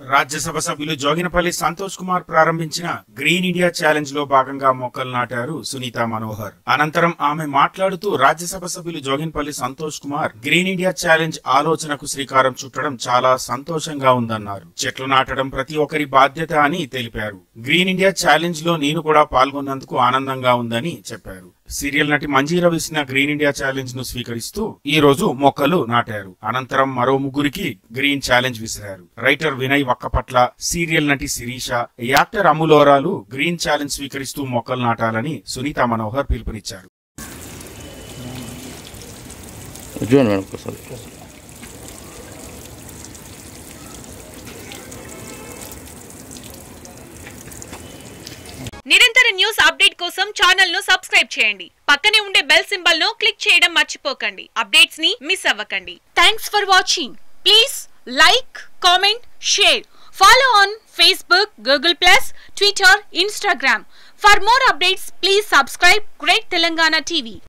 రాజ్యసభ సభ్యులు జోగినపల్లి సంతోష్ కుమార్ ప్రారంభించిన green India challenge లో భాగంగా మొక్కలు నాటారు సునీత మనోహర్. అనంతరం ఆమె మాట్లాడుతూ రాజ్యసభ సభ్యులు Joginapalli Santosh Kumar green India challenge ఆలోచనకు శ్రీకారం చుట్టడం చాలా సంతోషంగా ఉందన్నారు. చెట్లు నాటడం ప్రతి ఒక్కరి బాధ్యత అని తెలిపారు. గ్రీన్ ఇండియా ఛాలెంజ్ లో నేను కూడా పాల్గొన్నందుకు ఆనందంగా ఉందని చెప్పారు. సీరియల్ నటి మంజీరా విసిన గ్రీన్ ఇండియా ఛాలెంజ్ ను స్వీకరిస్తూ ఈ రోజు మొక్కలు నాటారు. అనంతరం మరో ముగ్గురికి గ్రీన్ ఛాలెంజ్ విసిరారు. రైటర్ వినయ్ వక్కపట్ల, సీరియల్ నటి Sirisha, actor Ammuloralu green challenge స్వీకరిస్తూ మొక్కలు నాటాలని సునీత మనోహర్ పిలుపునిచ్చారు. నిరంతర న్యూస్ అప్డేట్ కోసం ఛానల్ ను సబ్స్క్రైబ్ చేయండి. పక్కనే ఉండే బెల్ సింబల్ ను క్లిక్ చేయడం మర్చిపోకండి. అప్డేట్స్ ని మిస్ అవ్వకండి. Thanks for watching. Please like, comment, share. Follow on Facebook, Google+, Twitter, Instagram. For more updates, please subscribe Great Telangana TV.